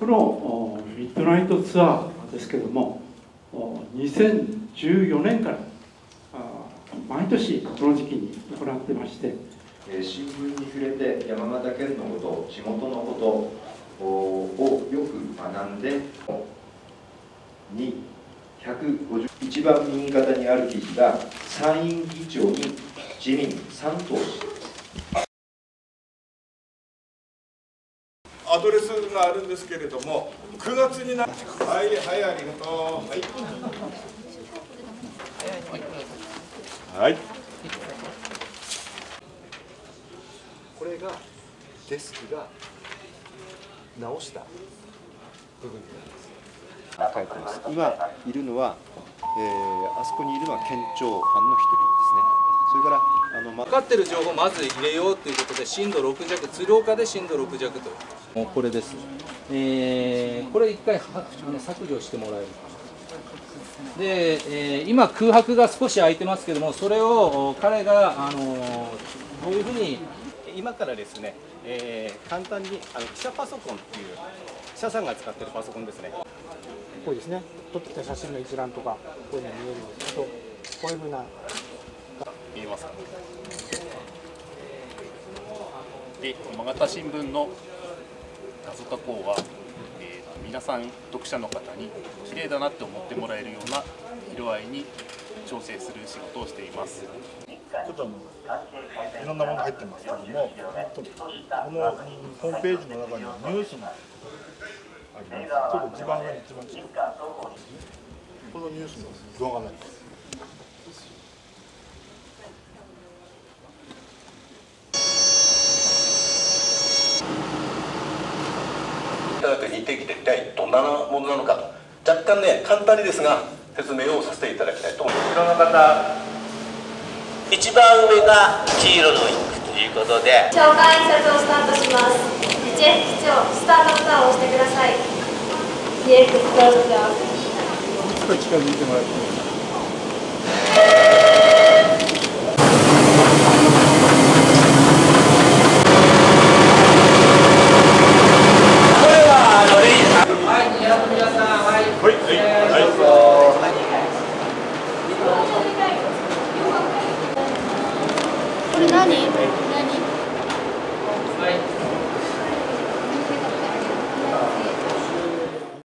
のミッドナイトツアーですけども、2014年から毎年この時期に行ってまして、 新聞に触れて山形県のこと、地元のことをよく学んで、150一番右肩にある記事が参院議長に自民3党アドレスがあるんですけれども、9月になって、はい、はい、ありがとう。はい。はい。 これがデスクが直した部分になります。書いてます。今いるのは、あそこにいるのは県庁班の一人ですね。それから分かってる情報をまず入れようということで、震度6弱、鶴岡で震度6弱と。これです。これ一回削除してもらえる。で、今空白が少し空いてますけども、それを彼がどういうふうに今からですね、簡単に記者パソコンっていう記者さんが使ってるパソコンですね。 こうですね、撮ってきた写真の一覧とかこういうの見えるんですけど、こういうふうな見えますか。 で、山形新聞の画像加工は、皆さん読者の方に綺麗だなって思ってもらえるような色合いに調整する仕事をしています。 ちょっといろんなもの入ってますけども、このホームページの中にはニュースもあります。ちょっと地盤が一番近い。このニュースの動画がないです。 いただく日程記って一体どんなものなのか、若干ね簡単にですが説明をさせていただきたいと思います。 後ろの方、 一番上が黄色のインクということで、 紹介印刷をスタートします。ジェフ機長、スタートボタンを押してください。ジェフ機長、 少し近づいてもらって。 これ何？